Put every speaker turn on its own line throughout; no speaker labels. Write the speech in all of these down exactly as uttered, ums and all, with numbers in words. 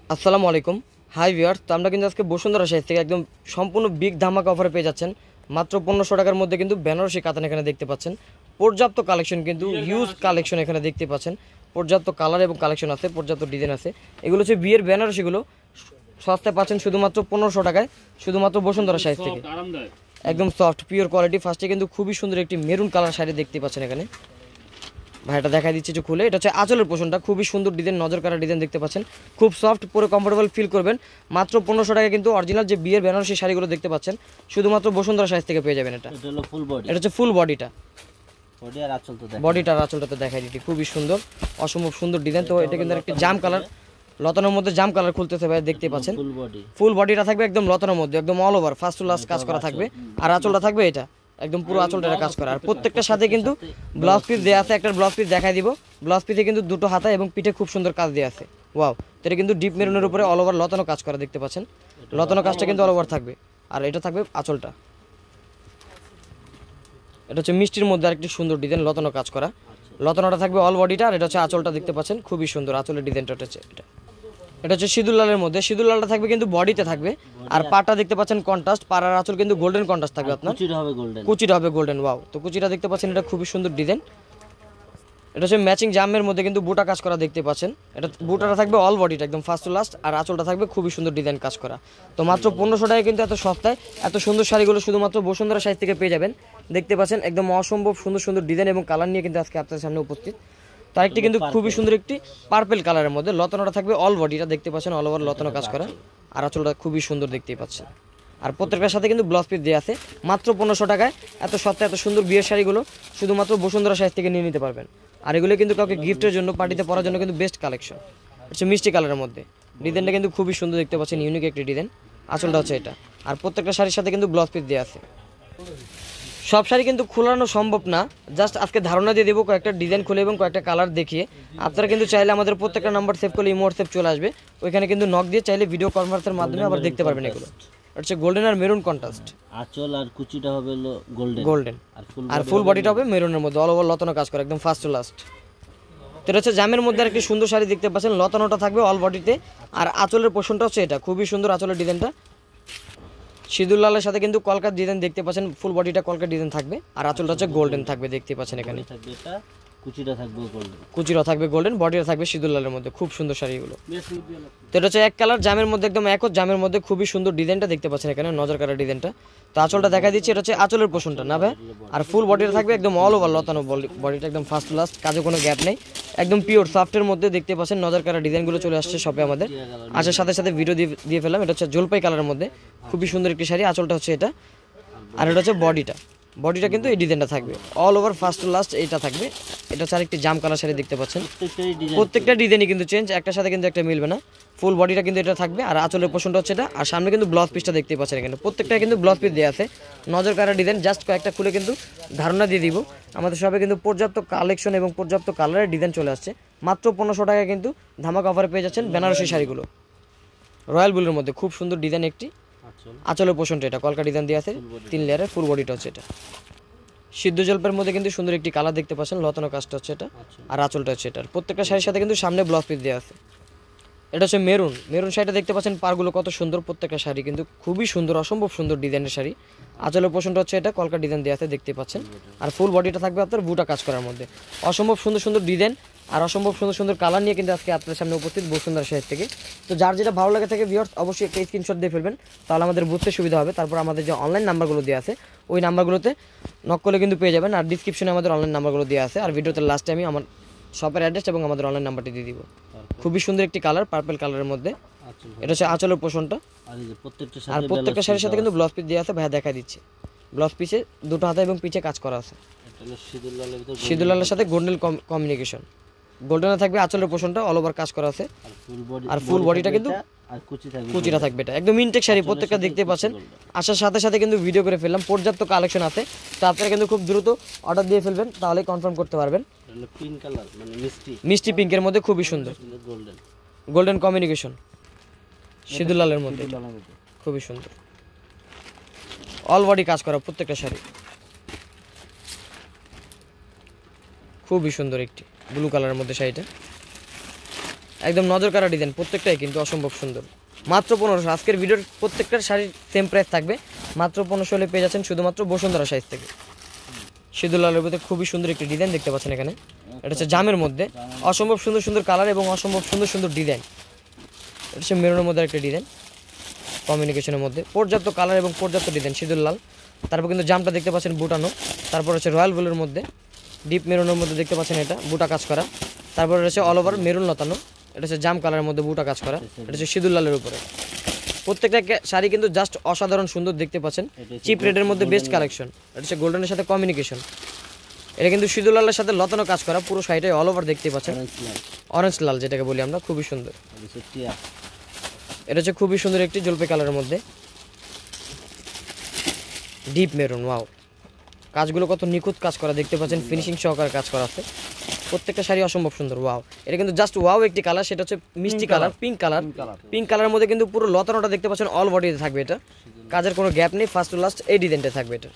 আসসালামু আলাইকুম। Hi viewers, তো আমরা কিন্তু আজকে বসুন্ধরা শাড়ি থেকে একদম সম্পূর্ণ বিগ ধামাকা অফারে পেয়ে যাচ্ছেন মাত্র পনেরোশো টাকার মধ্যে কিন্তু বেনারসি কাতান এখানে দেখতে পাচ্ছেন। পর্যাপ্ত কালেকশন, কিন্তু হিউজ কালেকশন এখানে দেখতে পাচ্ছেন। পর্যাপ্ত কালার এবং কালেকশন আছে, পর্যাপ্ত ডিজাইন আছে। এগুলো হচ্ছে বিয়ের বেনারসিগুলো সস্তায় পাচ্ছেন শুধুমাত্র পনেরোশো টাকায়, শুধুমাত্র বসুন্ধরা শাড়ি থেকে। একদম সফট পিওর কোয়ালিটি। ফার্স্টে কিন্তু খুবই সুন্দর একটি মেরুন কালার শাড়ি দেখতে পাচ্ছেন এখানে। ভাইটা দেখা দিচ্ছে একটু খুলে, এটা হচ্ছে আঁচলের পোষণটা, খুবই সুন্দর ডিজাইন, নজর কাটা ডিজাইন দেখতে পাচ্ছেন। খুব সফট, পুরো কমফোর্টেবল ফিল করবেন। মাত্র পনেরোশো টাকায় কিন্তু অরিজিনাল যে বিয়ের বেনারসি শাড়িগুলো দেখতে পাচ্ছেন শুধুমাত্র বসুন্ধরা শাড়ি থেকে পেয়ে যাবেন। এটা
ফুল বডি,
এটা হচ্ছে ফুল বডিটা,
বডি আর আঁচল তো দেখেন,
বডিটা আর আঁচলটা তো দেখাই দিচ্ছি। খুবই সুন্দর, অসম্ভব সুন্দর ডিজাইন। তো এটা কিন্তু একটা জাম কালার, লতানোর মধ্যে জাম কালার খুলতেছে ভাই, দেখতে পাচ্ছেন।
ফুল বডি,
ফুল বডিটা থাকবে একদম লতানোর মধ্যে, একদম all over first to last কাজ করা থাকবে। আর আঁচলটা থাকবে এটা একদম পুরো আঁচলটা কাজ করা। আর প্রত্যেকটার সাথে কিন্তু ব্লাউজ পিস দেওয়া আছে। একটা ব্লাউজ পিস দেখাই দিব। ব্লাউজ পিসে কিন্তু দুটো হাতা এবং পিঠে খুব সুন্দর কাজ দেওয়া আছে। ওয়াও, এটা কিন্তু ডিপ মেরুনের উপরে অল ওভার লতানো কাজ করা দেখতে পাচ্ছেন। লতানো কাজটা কিন্তু অল ওভার থাকবে। আর এটা থাকবে আঁচলটা, এটা হচ্ছে মিষ্টির মধ্যে আরেকটি সুন্দর ডিজাইন, লতানো কাজ করা। লতানোটা থাকবে অল বডিটা। আর এটা হচ্ছে আঁচলটা দেখতে পাচ্ছেন, খুবই সুন্দর আঁচলের ডিজাইনটা হচ্ছে এটা। এটা হচ্ছে সিঁদুর লালের মধ্যে, সিঁদুর লালটা থাকবে কিন্তু বডিতে থাকবে। আর পাটা দেখতে পাচ্ছেন কন্ট্রাস্ট, পাড়ার আঁচল কিন্তু গোল্ডেন কন্ট্রাস্ট থাকবে আপনার।
কুচিটা হবে গোল্ডেন,
কুচিটা হবে গোল্ডেন। ওয়াও, তো কুচিটা দেখতে পাচ্ছেন, এটা খুবই সুন্দর ডিজাইন। এটা হচ্ছে ম্যাচিং জামের মধ্যে কিন্তু বুটা কাজ করা দেখতে পাচ্ছেন। এটা বুটাটা থাকবে অল বডিটা একদম ফার্স্ট টু লাস্ট। আর আঁচলটা থাকবে খুবই সুন্দর ডিজাইন কাজ করা। তো মাত্র পনেরোশো টাকায় কিন্তু এত সস্তায় এত সুন্দর শাড়িগুলো শুধুমাত্র বসুন্ধরা শাড়ি থেকে পেয়ে যাবেন। দেখতে পাচ্ছেন একদম অসম্ভব সুন্দর সুন্দর ডিজাইন এবং কালার নিয়ে কিন্তু আজকে আপনাদের সামনে উপস্থিত। তার একটি কিন্তু খুবই সুন্দর একটি পার্পেল কালারের মধ্যে, লতানোটা থাকবে অল বডিটা দেখতে পাচ্ছেন, অল ওভার লতানো কাজ করা। আর আঁচলটা খুবই সুন্দর দেখতেই পাচ্ছেন। আর প্রত্যেকটার সাথে কিন্তু ব্লাউজ পিস দেওয়া আছে। মাত্র পনেরোশো টাকায় এত সস্তা এত সুন্দর বিয়ের শাড়িগুলো শুধুমাত্র বসুন্ধরা শাড়ি থেকে নিয়ে নিতে পারবেন। আর এগুলো কিন্তু কাউকে গিফটের জন্য, পার্টিতে পরার জন্য কিন্তু বেস্ট কালেকশন। হচ্ছে মিষ্টি কালারের মধ্যে, ডিজাইনটা কিন্তু খুবই সুন্দর দেখতে পাচ্ছেন, ইউনিক একটি ডিজাইন। আঁচলটা হচ্ছে এটা। আর প্রত্যেকটা শাড়ির সাথে কিন্তু ব্লাউজ পিস দেওয়া আছে। সব শাড়ি কিন্তু খোলানো সম্ভব না, জাস্ট আজকে ধারণা দিয়ে দেবো কয়েকটা ডিজাইন খুলে এবং কয়েকটা কালার দেখিয়ে। আপনারা কিন্তু চাইলে আমাদের প্রত্যেকটা নাম্বার সেভ করলে ইমো হোয়াটসঅ্যাপ চলে আসবে, ওইখানে কিন্তু নক দিয়ে চাইলে ভিডিও কনফারেন্সের মাধ্যমে আবার দেখতে পারবেন। এগুলো হচ্ছে গোল্ডেন আর মেরুন কন্ট্রাস্ট।
আঁচল আর কুচিটা হবে গোল্ডেন,
গোল্ডেন
আর ফুল
আর ফুল বডিটা হবে মেরুনের মধ্যে, অল ওভার লতানো কাজ করে একদম ফার্স্ট টু লাস্ট। তো এটা হচ্ছে জামের মধ্যে আরেকটি সুন্দর শাড়ি দেখতে পাচ্ছেন, লতানোটা থাকবে অল বডিতে। আর আঁচলের পোষণটা হচ্ছে এটা, খুবই সুন্দর আঁচলের ডিজাইনটা। সিঁদুর লালের সাথে কিন্তু কলকার ডিজাইন দেখতে পাচ্ছেন, ফুল বডিটা কলকার ডিজাইন থাকবে। আর আঁচলটা হচ্ছে গোল্ডেন থাকবে দেখতে পাচ্ছেন এখানে।
কুচিটা থাকবে গোল্ডেন,
কুচিটা থাকবে গোল্ডেন, বডিটা থাকবে সিঁদুর লালের মধ্যে। খুব সুন্দর শাড়িগুলো। তো এটা হচ্ছে এক কালার জামের মধ্যে, একদম একজ জামের মধ্যে খুবই সুন্দর ডিজাইনটা দেখতে পাচ্ছেন এখানে, নজর কাটা ডিজাইনটা। তো আঁচলটা দেখা দিচ্ছি, এটা হচ্ছে আঁচলের পোষণটা না ভাই। আর ফুল বডিটা থাকবে একদম অল ওভার লতানো বডিটা, একদম ফার্স্ট লাস্ট, কাজে কোনো গ্যাপ নেই, একদম পিওর সফটের মধ্যে দেখতে পাচ্ছেন। নজর কাটা ডিজাইনগুলো চলে আসছে শপে আমাদের। আসার সাথে সাথে ভিডিও দিয়ে দিয়ে ফেলাম। এটা হচ্ছে জলপাই কালারের মধ্যে, খুবই সুন্দর একটি শাড়ি। আঁচলটা হচ্ছে এটা। আর এটা হচ্ছে বডিটা, বডিটা কিন্তু এই ডিজাইনটা থাকবে all over first to last, এইটা থাকবে। এটা হচ্ছে আরেকটি জাম কালার শাড়ি দেখতে পাচ্ছেন। প্রত্যেকটা ডিজাইনই কিন্তু চেঞ্জ, একটার সাথে কিন্তু একটা মিলবে না। ফুল বডিটা কিন্তু এটা থাকবে। আর আঁচলের পোষণটা হচ্ছে এটা। আর সামনে কিন্তু ব্লাউজ পিসটা দেখতে পাচ্ছেন এখানে, প্রত্যেকটা কিন্তু ব্লাউজ পিস দেওয়া আছে। নজর কাটা ডিজাইন, জাস্ট কয়েকটা খুলে কিন্তু ধারণা দিয়ে দিব। আমাদের শপে কিন্তু পর্যাপ্ত কালেকশন এবং পর্যাপ্ত কালারের ডিজাইন চলে আসছে। মাত্র পনেরোশো টাকায় কিন্তু ধামাকা অফারে পেয়ে যাচ্ছেন বেনারসি শাড়িগুলো রয়্যাল ব্লুর মধ্যে। খুব সুন্দর ডিজাইন একটি। আঁচলের পোষণটা এটা কলকা ডিজাইন দিয়ে আছে, তিন লেয়ারের। ফুল বডিটা হচ্ছে এটা। সিদ্ধ জলপের মধ্যে কিন্তু সুন্দর একটি কালার দেখতে পাচ্ছেন, লতানো কাজটা হচ্ছে এটা। আর আঁচলটা হচ্ছে এটা। প্রত্যেকটা শাড়ির সাথে কিন্তু সামনে ব্লাউজ পিস দেওয়া আছে। এটা হচ্ছে মেরুন, মেরুন শাড়িটা দেখতে পাচ্ছেন, পারগুলো কত সুন্দর। প্রত্যেকটা শাড়ি কিন্তু খুবই সুন্দর, অসম্ভব সুন্দর ডিজাইনের শাড়ি। আঁচলের পোষণটা হচ্ছে এটা, কলকা ডিজাইন দেওয়া আছে দেখতে পাচ্ছেন। আর ফুল বডিটা থাকবে আপনার বুটা কাজ করার মধ্যে। অসম্ভব সুন্দর সুন্দর ডিজাইন আর অসম্ভব সুন্দর সুন্দর কালার নিয়ে কিন্তু আজকে আপনার সামনে উপস্থিত বসুন্ধরা শাড়ি থেকে। তো যার যেটা ভালো লাগে থাকে ভিউয়ার্স অবশ্যই একটা স্ক্রিনশট দিয়ে ফেলবেন, তাহলে আমাদের বুঝতে সুবিধা হবে। তারপর আমাদের যে অনলাইন নাম্বারগুলো দেওয়া আছে ওই নাম্বারগুলোতে নক করলে কিন্তু পেয়ে যাবেন। আর ডিসক্রিপশনে আমাদের অনলাইন নাম্বারগুলো দেওয়া আছে। আর ভিডিওতে লাস্টে আমি আমার শপের অ্যাড্রেস এবং আমাদের অনলাইন নাম্বারটি দিয়ে দিব। খুবই সুন্দর একটি কালার, পার্পল কালারের মধ্যে। এটা হচ্ছে আঁচলের পোষণটা। আর প্রত্যেকটা শাড়ির সাথে কিন্তু ব্লাউজ পিস দেওয়া আছে, ভাইয়া দেখা দিচ্ছে। ব্লাউজ পিসে দুটো হাতা এবং পিছে কাজ করা আছে। সিঁদুর লালের সাথে গোল্ডেন কমিউনিকেশন, গোল্ডেনে থাকবে আঁচলের পোষণটা, অল ওভার কাজ করা আছে। আর ফুল বডিটা কিন্তু কুচিটা থাকবে এটা, একদম ইনটেক শাড়ি। প্রত্যেকটা দেখতে পাচ্ছেন। আসার সাথে সাথে কিন্তু ভিডিও করে ফেললাম, পর্যাপ্ত কালেকশন আছে। তো আপনারা কিন্তু খুব দ্রুত অর্ডার দিয়ে ফেলবেন, তাহলে কনফার্ম করতে পারবেন। মিষ্টি পিঙ্কের মধ্যে খুবই সুন্দর, গোল্ডেন কমিউনিকেশন, সিঁদুর লালের মধ্যে খুবই সুন্দর, অল বডি কাজ করা প্রত্যেকটা শাড়ি। খুবই সুন্দর একটি ব্লু কালারের মধ্যে শাড়িটা। একদম নজর কাড়া ডিজাইন, প্রত্যেকটাই কিন্তু অসম্ভব সুন্দর। মাত্র পনেরোশো। আজকের ভিডিওর প্রত্যেকটার শাড়ির সেম প্রাইস থাকবে, মাত্র পনেরোশো হলে পেয়ে যাচ্ছেন শুধুমাত্র বসুন্ধরা সাইজ থেকে। সিঁদুর লালের মধ্যে খুবই সুন্দর একটি ডিজাইন দেখতে পাচ্ছেন এখানে, এটা হচ্ছে জামের মধ্যে, অসম্ভব সুন্দর সুন্দর কালার এবং অসম্ভব সুন্দর সুন্দর ডিজাইন। এটা হচ্ছে মেরুনের মধ্যে একটা ডিজাইন, কমিউনিকেশনের মধ্যে পর্যাপ্ত কালার এবং পর্যাপ্ত ডিজাইন সিঁদুর লাল। তারপর কিন্তু জামটা দেখতে পাচ্ছেন বুটানো, তারপর হচ্ছে রয়্যাল ব্লুর মধ্যে ডিপ মেরুনের মধ্যে দেখতে পাচ্ছেন এটা বুটা কাজ করা, তারপর হচ্ছে অল ওভার মেরুন লতানো, এটা হচ্ছে জাম কালারের মধ্যে বুটা কাজ করা, এটা হচ্ছে সিঁদুর লালের উপরে। প্রত্যেকটা শাড়ি কিন্তু জাস্ট অসাধারণ সুন্দর দেখতে পাচ্ছেন, চিপ রেটের মধ্যে বেস্ট কালেকশন। এটা হচ্ছে গোল্ডেনের সাথে কমিউনিকেশন, এটা কিন্তু সিঁদুর লালের সাথে লতানো কাজ করা, পুরো শাড়িটাই অল ওভার দেখতে পাচ্ছেন অরেঞ্জ লাল যেটাকে বলি আমরা, খুবই সুন্দর। এটা হচ্ছে খুবই সুন্দর একটি জলপাই কালারের মধ্যে ডিপ মেরুন। ওয়াও, কাজগুলো কত নিখুঁত কাজ করা দেখতে পাচ্ছেন, ফিনিশিং সহকারে কাজ করা আছে, প্রত্যেকটা শাড়ি অসম্ভব সুন্দর। ওয়াও, এটা কিন্তু জাস্ট ওয়াও একটি কালার, সেটা হচ্ছে মিষ্টি কালার, পিঙ্ক কালার। পিঙ্ক কালারের মধ্যে কিন্তু পুরো লতানোটা দেখতে পাচ্ছেন অল বডিতে থাকবে, এটা কাজের কোনো গ্যাপ নেই, ফার্স্ট টু লাস্ট এই ডিজাইনটা থাকবে। এটা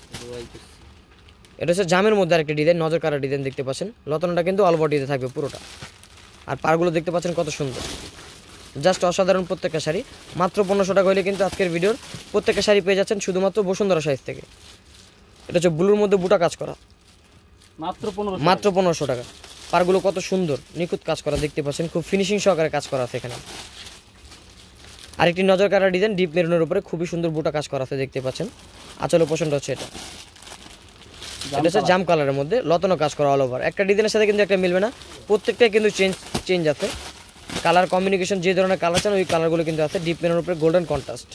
এটা হচ্ছে জামের মধ্যে আরেকটি ডিজাইন, নজর কালার ডিজাইন দেখতে পাচ্ছেন, লতানোটা কিন্তু অল বডিতে থাকবে পুরোটা, আর পারগুলো দেখতে পাচ্ছেন কত সুন্দর, জাস্ট অসাধারণ প্রত্যেকটা শাড়ি। মাত্র পনেরোশো টাকা হলে কিন্তু আজকের ভিডিওর প্রত্যেকটা শাড়ি পেয়ে যাচ্ছেন শুধুমাত্র বসুন্ধরা সাইজ থেকে। এটা হচ্ছে ব্লুর মধ্যে বুটা কাজ করা,
মাত্র পনেরো
মাত্র পনেরোশো টাকা। পারগুলো কত সুন্দর নিখুঁত কাজ করা দেখতে পাচ্ছেন, খুব ফিনিশিং সহকারে কাজ করা আছে এখানে। আরেকটি নজর কাটা ডিজাইন ডিপ মেরুনের উপরে খুবই সুন্দর বুটা কাজ করা আছে দেখতে পাচ্ছেন। আঁচলের পোষণটা হচ্ছে এটা, এটা হচ্ছে জাম কালারের মধ্যে লতানো কাজ করা অল ওভার। একটা ডিজাইনের সাথে কিন্তু একটা মিলবে না, প্রত্যেকটাই কিন্তু চেঞ্জ চেঞ্জ আছে, কালার কম্বিনেশন যে ধরনের কালার চান ওই কালারগুলো কিন্তু আছে। ডিপ মেরুনের উপরে গোল্ডেন কন্ট্রাস্ট।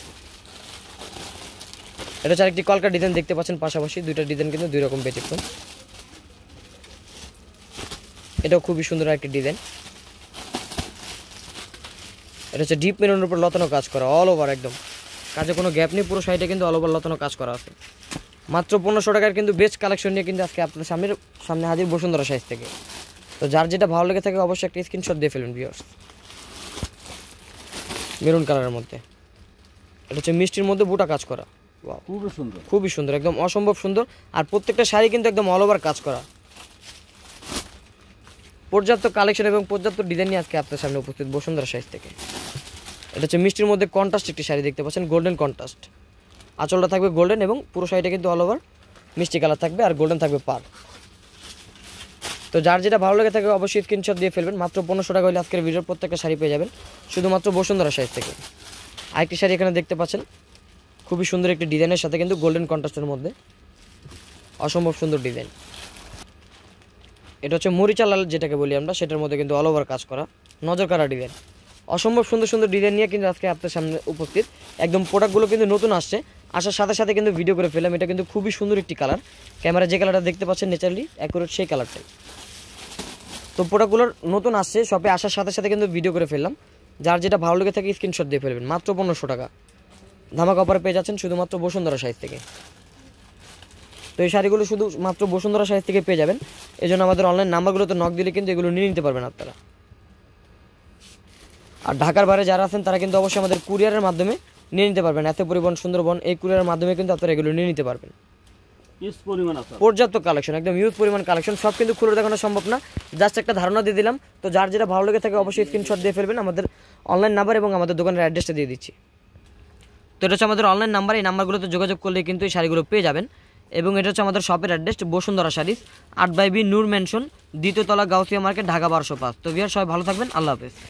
এটা হচ্ছে আরেকটি কলকা ডিজাইন দেখতে পাচ্ছেন, পাশাপাশি দুইটা ডিজাইন কিন্তু দুই রকম ব্যতিক্রম। এটাও খুবই সুন্দর একটি ডিজাইন, এটা হচ্ছে ডিপ মেরুনের উপর লতানো কাজ করা অল ওভার, একদম কাজে কোনো গ্যাপ নেই, পুরো শাড়িটা কিন্তু অল ওভার লতানো কাজ করা আছে। মাত্র পনেরোশো টাকার কিন্তু বেস্ট কালেকশন নিয়ে কিন্তু আজকে আপনাদের সামনের সামনে হাজির বসুন্ধরা সাইজ থেকে। তো যার যেটা ভালো লেগে থাকে অবশ্যই একটা স্ক্রিনশট দিয়ে ফেলুন ভিউয়ার্স। মেরুন কালারের মধ্যে এটা হচ্ছে মিষ্টির মধ্যে বুটা কাজ করা,
খুবই সুন্দর,
খুবই সুন্দর, একদম অসম্ভব সুন্দর। আর প্রত্যেকটা শাড়ি কিন্তু একদম অল ওভার কাজ করা, পর্যাপ্ত কালেকশন এবং পর্যাপ্ত ডিজাইন নিয়ে আজকে আপনার সামনে উপস্থিত বসুন্ধরা সাইজ থেকে। এটা হচ্ছে মিষ্টির মধ্যে কন্ট্রাস্ট একটি শাড়ি দেখতে পাচ্ছেন, গোল্ডেন কন্ট্রাস্ট। আঁচলটা থাকবে গোল্ডেন এবং পুরো শাড়িটা কিন্তু অল ওভার মিষ্টি কালার থাকবে, আর গোল্ডেন থাকবে পার। তো যার যেটা ভালো লেগে থাকে অবশ্যই স্ক্রিনশট দিয়ে ফেলবেন। মাত্র পনেরোশো টাকা হলে আজকের ভিডিওর প্রত্যেকটা শাড়ি পেয়ে যাবেন শুধুমাত্র বসুন্ধরা সাইজ থেকে। আরেকটি শাড়ি এখানে দেখতে পাচ্ছেন, খুবই সুন্দর একটি ডিজাইনের সাথে কিন্তু গোল্ডেন কন্ট্রাস্টের মধ্যে অসম্ভব সুন্দর ডিজাইন। এটা হচ্ছে মরিচা লাল যেটাকে বলি আমরা, সেটার মধ্যে কিন্তু অল ওভার কাজ করা নজর কাড়া ডিজাইন, অসম্ভব সুন্দর সুন্দর ডিজাইন নিয়ে কিন্তু আজকে আপনার সামনে উপস্থিত। একদম প্রোডাক্টগুলো কিন্তু নতুন আসছে, আসার সাথে সাথে কিন্তু ভিডিও করে ফেললাম। এটা কিন্তু খুবই সুন্দর একটি কালার, ক্যামেরা যে কালারটা দেখতে পাচ্ছেন ন্যাচারালি অ্যাকুরেট সেই কালারটাই। তো প্রোডাক্টগুলোর নতুন আসছে, শপে আসার সাথে সাথে কিন্তু ভিডিও করে ফেললাম। যার যেটা ভালো লেগে থাকে স্ক্রিনশট দিয়ে ফেলবেন। মাত্র পনেরোশো টাকা ধামাকা অফারে পেয়ে যাচ্ছেন শুধুমাত্র বসুন্ধরা সাইজ থেকে। তো এই শাড়িগুলো শুধু মাত্র বসুন্ধরা সাইজ থেকে পেয়ে যাবেন, এই জন্য আমাদের অনলাইন নাম্বারগুলোতে নক দিলে কিন্তু এগুলো নিয়ে নিতে পারবেন আপনারা। আর ঢাকার বাইরে যারা আছেন তারা কিন্তু অবশ্যই আমাদের কুরিয়ারের মাধ্যমে নিয়ে নিতে পারবেন। এত পরিবহন সুন্দরবন এই কুরিয়ারের মাধ্যমে কিন্তু আপনারা এগুলো নিয়ে নিতে পারবেন। পর্যাপ্ত কালেকশন, একদম ইউজ পরিমাণ কালেকশন, সব কিন্তু খুলে দেখানো সম্ভব না, জাস্ট একটা ধারণা দিয়ে দিলাম। তো যার যেটা ভালো লেগে থাকে অবশ্যই স্ক্রিনশট দিয়ে ফেলবেন। আমাদের অনলাইন নাম্বার এবং আমাদের দোকানের অ্যাড্রেসটা দিয়ে দিচ্ছি। তো এটা হচ্ছে আমাদের অনলাইন নাম্বার, এই নাম্বারগুলোতে যোগাযোগ করলে কিন্তু এই শাড়িগুলো পেয়ে যাবেন। এবং এটা হচ্ছে আমাদের শপের অ্যাড্রেস বসুন্ধরা শাড়িজ, আট বাই বি নূর ম্যানশন, দ্বিতীয় তলা, গাউসিয়া মার্কেট, ঢাকা বারোশো পাঁচ। তো ভিউয়ার সবাই ভালো থাকবেন, আল্লাহ হাফেজ।